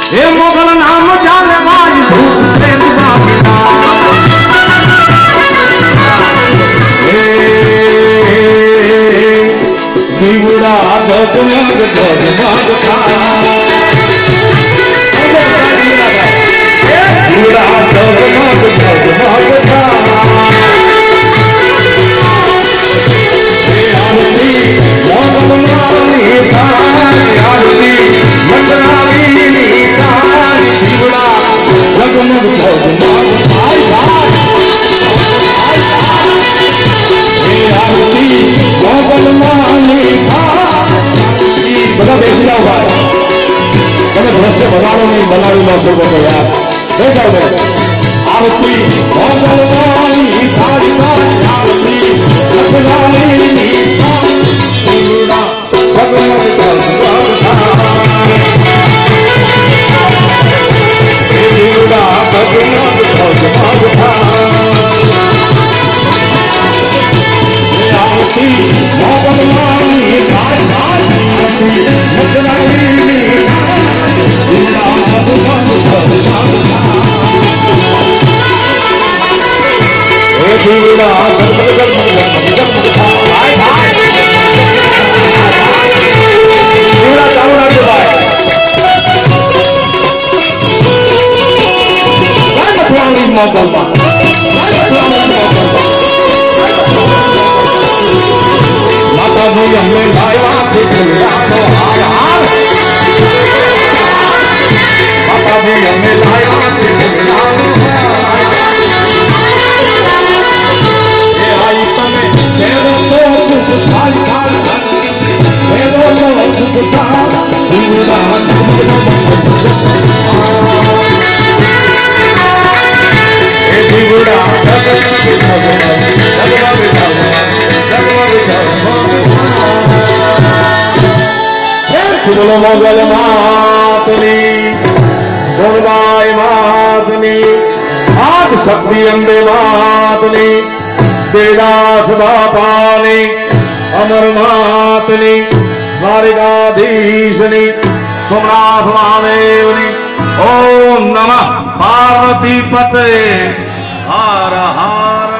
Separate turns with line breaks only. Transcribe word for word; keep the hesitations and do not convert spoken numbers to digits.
हे मोगल नाम जाने वाली धूप से दुआ दीवड़ा जगमग जगमग था दीवड़ा जगमग जगमग था आरती मोगल मानी था आरती मंगलानी था दीवड़ा जगमग जगमग था आरती मोगल मानी था बड़ा बेचना हुआ है मैंने घर से बनाओ नहीं बनाई लो सब को यार देखा मैं आरती मोगल मानी था आरती मंगलानी था दीवड़ा जगमग जगमग था दीवड़ा जगमग जगमग था आरती मोगल मानी था आरती मंगलानी था दीवड़ा जगमग जगमग था हे दीवड़ा जगमग जगमग जगमग था दीवड़ा तावड़ा के भाई काय मथुरानी मोगल बा काय मथुरानी मोगल बा माता जी हमें लाया थे तो हार हार माता जी हमें लाया थे ये आई तमें तेरो तो चुप थाल थाल तेरो तो चुप थाल दीवड़ा ये दीवड़ा जगमग जगमग बोलो मोगल मातनी सोनबाई मातनी आद शक्ति अंबे मातनी बेड़ा सदा पानी अमर मातनी द्वारिकाधीशनी सोमनाथ महादेवनी ओम नमः पार्वती पते हर हर